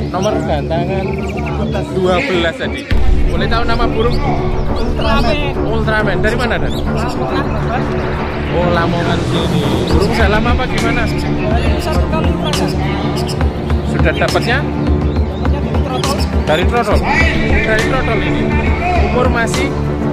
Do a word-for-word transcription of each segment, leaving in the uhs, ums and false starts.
Nomor gantangan dua belas tadi. Boleh tahu nama burung? Ultraman. Ultraman. Dari mana, Dan? Oh, Lamongan sini. Burung saya lama apa gimana? Satu kali proses. Sudah dapatnya? Dari trotol. Dari trotol ini. Umur masih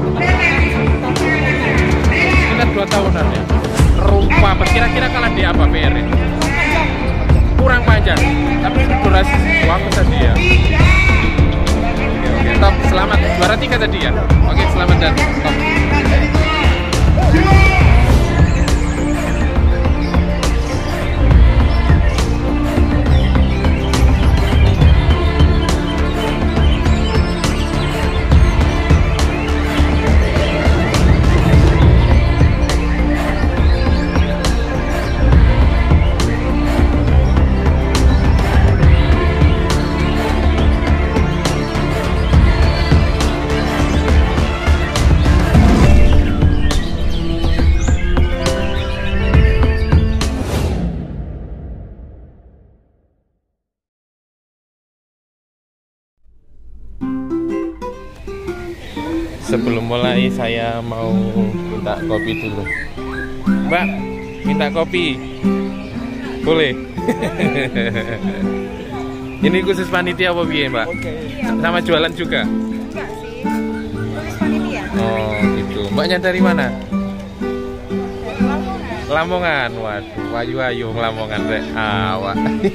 sekitar dua tahunan ya. Rupa, kira-kira kalah di apa P R -nya? Kurang panjang, tapi durasi waktu tadi ya. Oke, oke, top, selamat. Juara tiga tadi ya. Oke, selamat dan top. Sebelum mulai saya mau minta kopi dulu. Mbak, minta kopi. Boleh? Ini khusus panitia apa piye, Mbak? Oke. Sama jualan juga? Enggak sih. Terus panitia. Oh, gitu. Mbaknya dari mana? Dari Lamongan. Lamongan. Waduh, wayu-wayu Lamongan rek. Awak.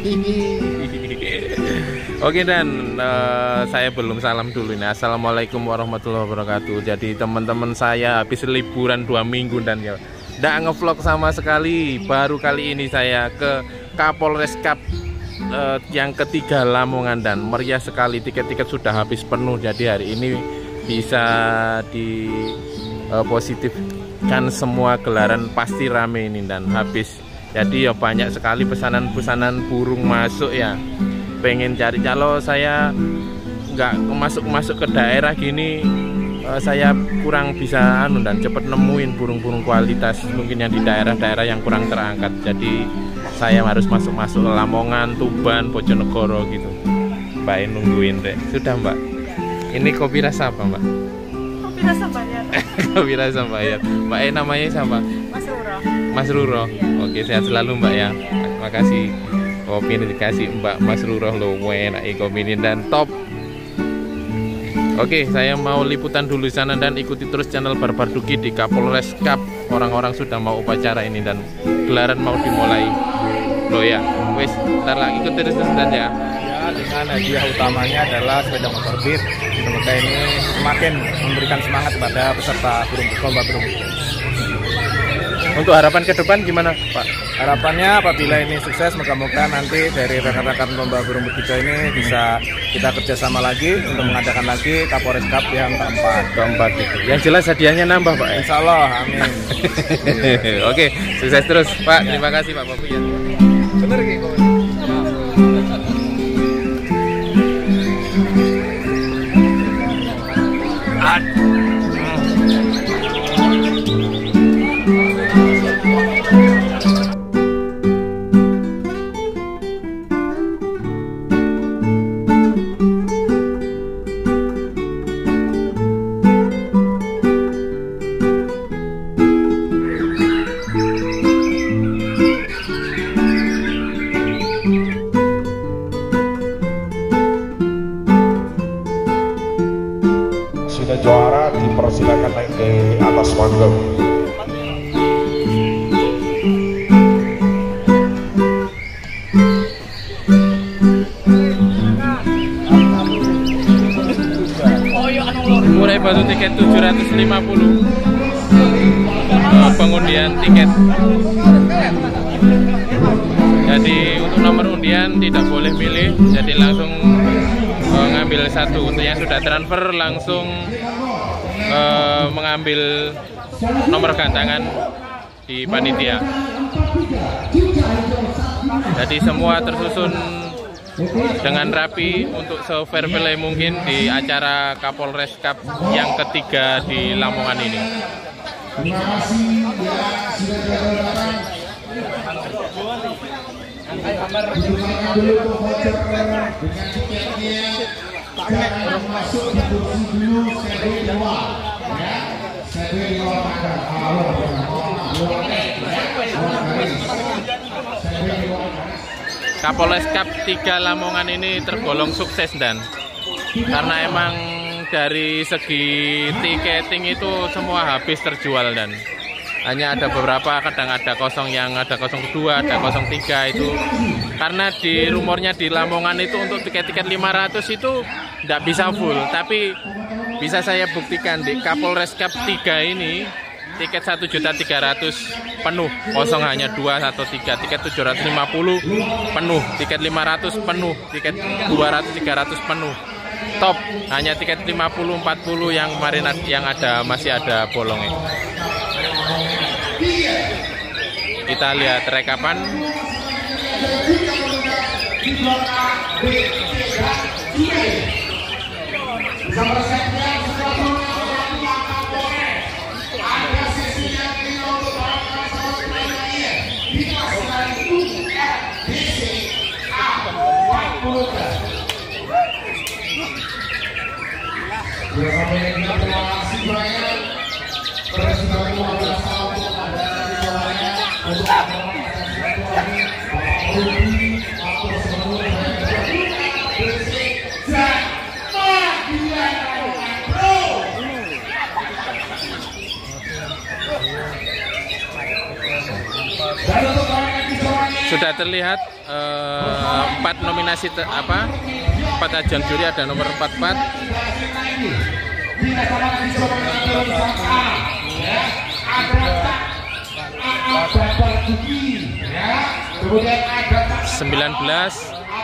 Oke, dan uh, saya belum salam dulu nih. Assalamualaikum warahmatullahi wabarakatuh. Jadi teman-teman saya habis liburan dua minggu dan ya nggak ngevlog sama sekali. Baru kali ini saya ke Kapolres Cup uh, yang ketiga Lamongan dan meriah sekali. Tiket-tiket sudah habis penuh. Jadi hari ini bisa di uh, positifkan semua gelaran pasti rame ini dan habis. Jadi ya banyak sekali pesanan-pesanan burung masuk ya. Pengen cari, kalau saya nggak masuk-masuk ke daerah gini uh, saya kurang bisa anu dan cepet nemuin burung-burung kualitas mungkin yang di daerah-daerah yang kurang terangkat. Jadi saya harus masuk-masuk ke Lamongan, Tuban, Bojonegoro gitu. Mbak E nungguin deh. Sudah Mbak. Ini kopi rasa apa Mbak? Kopi rasa bayar. Kopi rasa bayar. Mbak E namanya siapa? Mas Ruro. Mas Ruro. Iya. Oke, sehat selalu Mbak ya. Terima kasih. Kopi ini dikasih Mbak Mas Ruro loh, enak kopi ini dan top. Oke, saya mau liputan dulu sana dan ikuti terus channel Barbar Duki di Kapolres Cup. Orang-orang sudah mau upacara ini dan gelaran mau dimulai. Loh ya, wes, ntar lagi ikut terus dan ya. Ya, dengan hadiah utamanya adalah sepeda motor Beat. Semoga ini semakin memberikan semangat pada peserta burung lomba burung. Untuk harapan ke depan gimana Pak? Harapannya apabila ini sukses, moga-moga nanti dari rekan-rekan lomba burung begitu ini bisa kita kerjasama lagi untuk mengadakan lagi Kapolres Cup yang keempat. Keempat itu. Yang jelas hadiahnya nambah Pak. Insya Allah, amin. Oke, sukses terus Pak. Terima kasih Pak Bapu ya. Bener gitu. Sudah juara dipersilakan naik ke atas panggung. Mulai batu tiket tujuh ratus lima puluh. uh, pengundian tiket. Jadi untuk nomor undian tidak boleh milih, jadi langsung uh, ngambil satu. Untuk yang sudah transfer langsung uh, mengambil nomor gantangan di panitia. Jadi semua tersusun dengan rapi untuk se-fair play mungkin di acara Kapolres Cup yang ketiga di Lamongan ini. dulu untuk voucher dengan tiketnya. Jangan masuk di kursi dulu, saya dua, ya. Saya dua ada. Kapolres Cup tiga Lamongan ini tergolong sukses dan karena emang dari segi tiketing itu semua habis terjual dan hanya ada beberapa, kadang ada kosong yang ada kosong dua, ada kosong tiga itu karena di rumornya di Lamongan itu untuk tiket-tiket lima ratus itu tidak bisa full, tapi bisa saya buktikan di Kapolres Cup tiga ini tiket satu juta tiga ratus penuh, kosong hanya dua atau tiga, tiket tujuh ratus lima puluh penuh, tiket lima ratus penuh, tiket dua ratus tiga ratus penuh. Top hanya tiket lima puluh empat puluh yang kemarin yang ada masih ada bolongnya. Kita lihat rekapan. Sudah terlihat eh, empat nominasi te, apa empat ajang juri, ada nomor empat puluh empat, sembilan belas,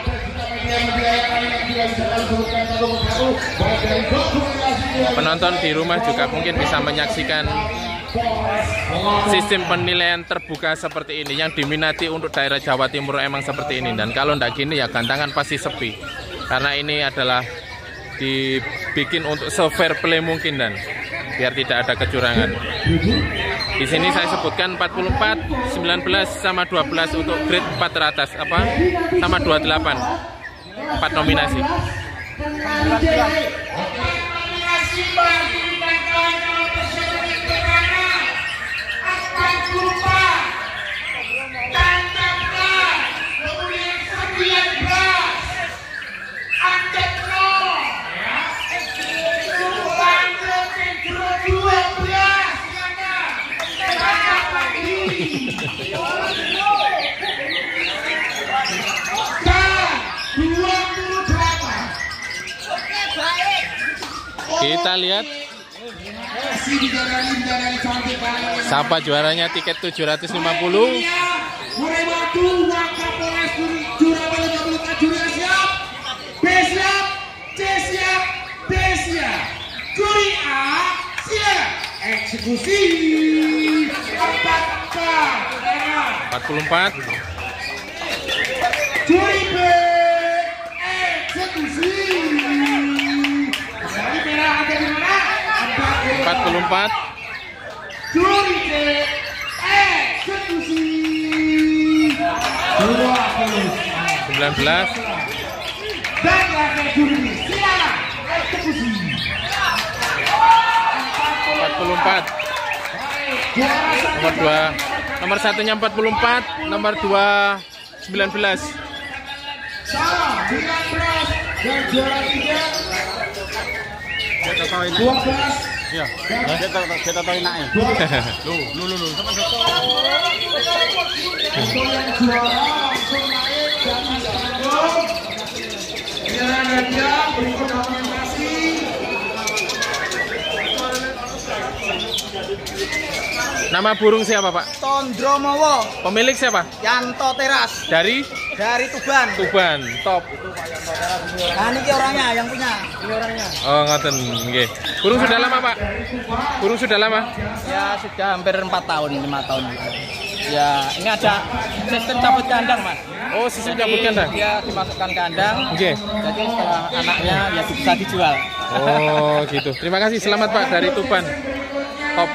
penonton di rumah juga mungkin bisa menyaksikan sistem penilaian terbuka seperti ini yang diminati untuk daerah Jawa Timur emang seperti ini, dan kalau ndak gini ya gantangan pasti sepi karena ini adalah dibikin untuk se-fair play mungkin dan biar tidak ada kecurangan. Di sini saya sebutkan empat puluh empat, sembilan belas sama dua belas untuk grade empat teratas apa sama dua puluh delapan, empat nominasi. Kita lihat siapa juaranya, tiket tujuh ratus lima puluh. Eksekusi empat puluh empat. Juri B eksekusi. Kembali merah ada di mana? empat puluh empat. Juri B eksekusi. dua puluh sembilan belas. Dan lagi juri B silakan eksekusi. empat puluh empat. Nomor dua, nomor satunya empat puluh empat, nomor dua sembilan belas. Salah sembilan belas dan juara tiga dua belas. Ya, kita kita tahu enaknya. Lu, lu, lu, lu. Untuk yang juara langsung naik ke atas panggung. Biar ada berikut dokumentasi. Nama burung siapa, Pak? Tondromowo. Pemilik siapa? Yanto Teras. Dari Dari Tuban. Tuban. Top. Nah, ini orangnya yang punya. Ini orangnya. Oh, ngoten nggih. Burung sudah lama, Pak? Burung sudah lama? Ya, sudah hampir empat tahun, lima tahun. Ya, ini ada sistem cabut kandang, Mas. Oh, sistem cabut kandang. Dia dimasukkan kandang. Oke. Jadi setelah anaknya ya bisa dijual. Oh, gitu. Terima kasih. Selamat, Pak, dari Tuban. Top.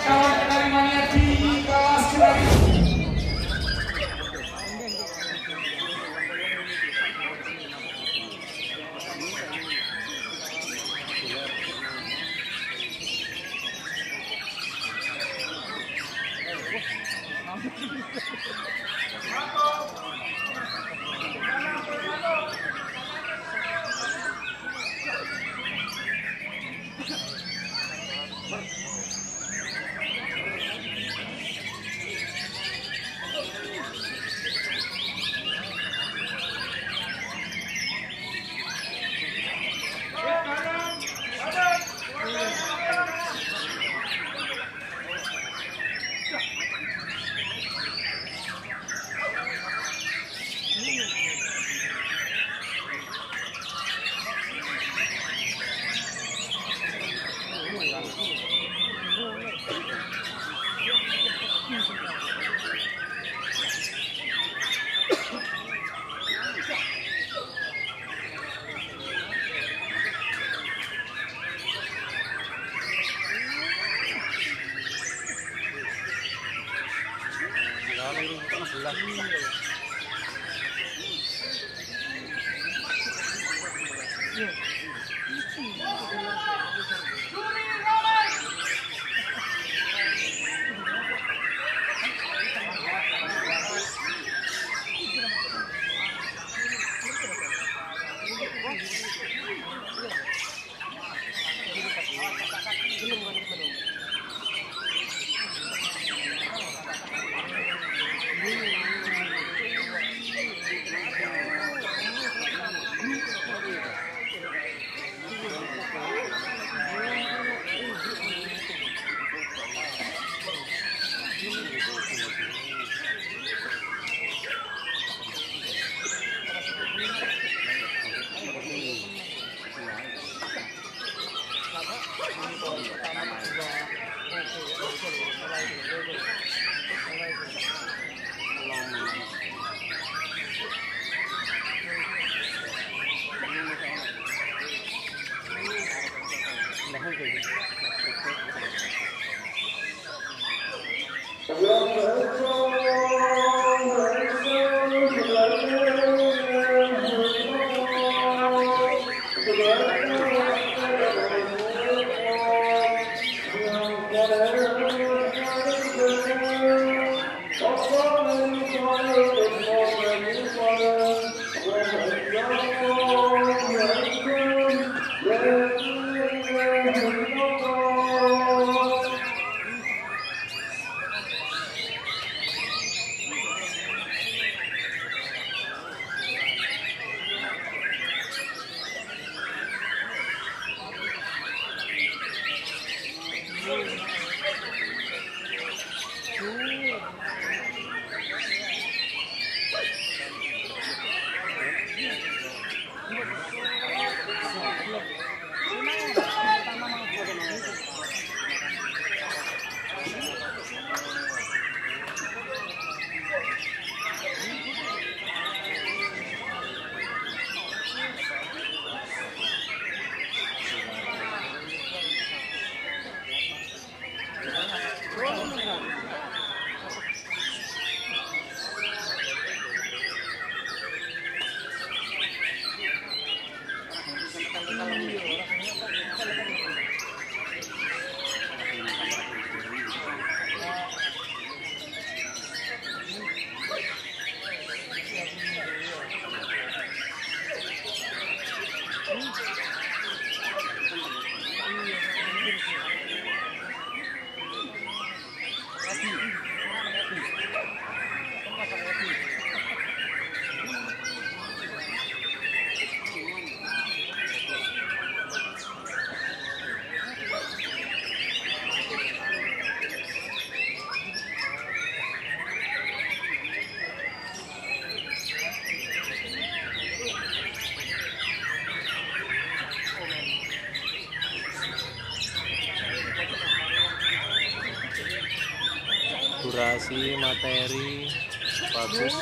durasi materi bagus,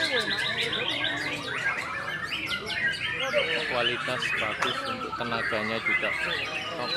kualitas bagus, untuk tenaganya juga top.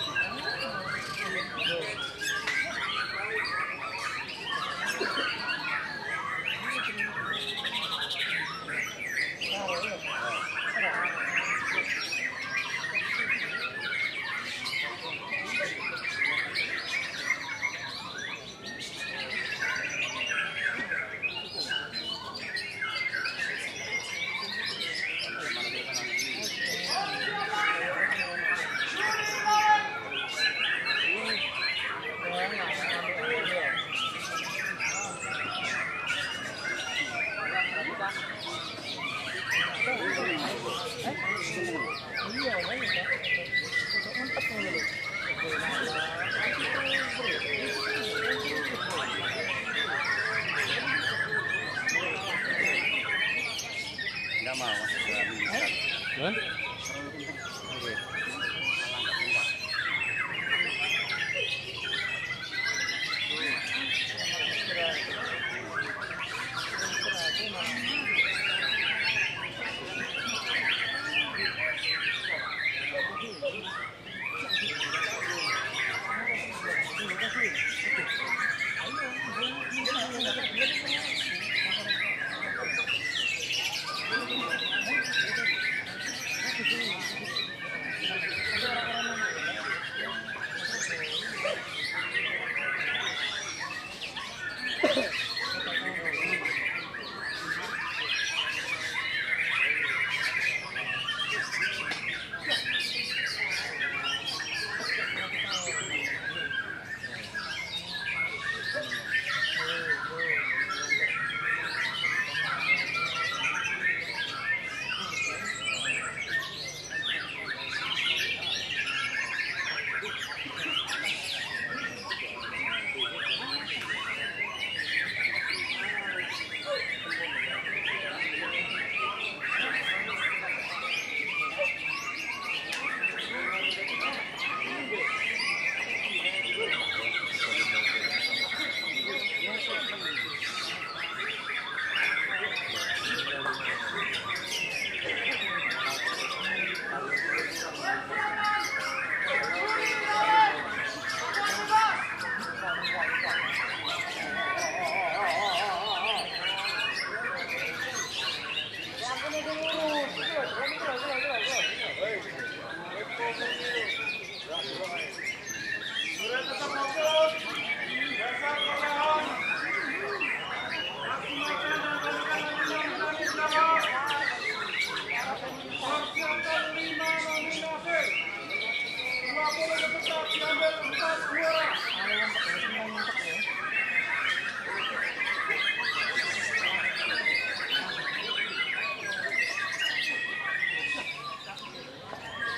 Enggak mau. Hah?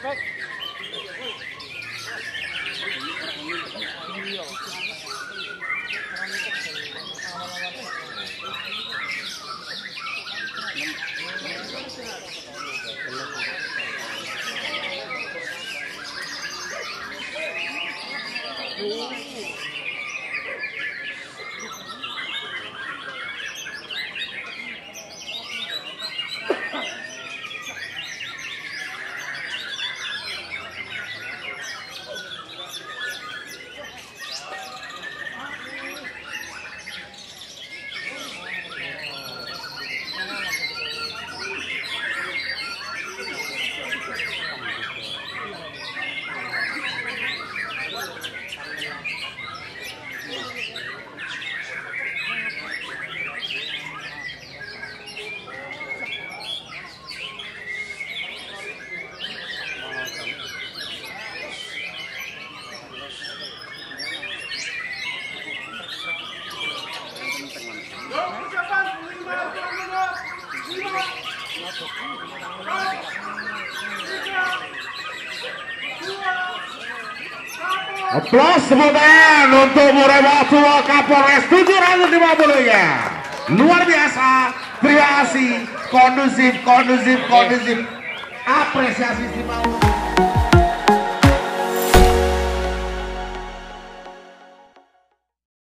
Aplaus sebutan untuk Murewatua Kapolres tujuh ratus lima puluh nya. Luar biasa, terima kasih, kondusif, kondusif, kondusif. Apresiasi si Paul.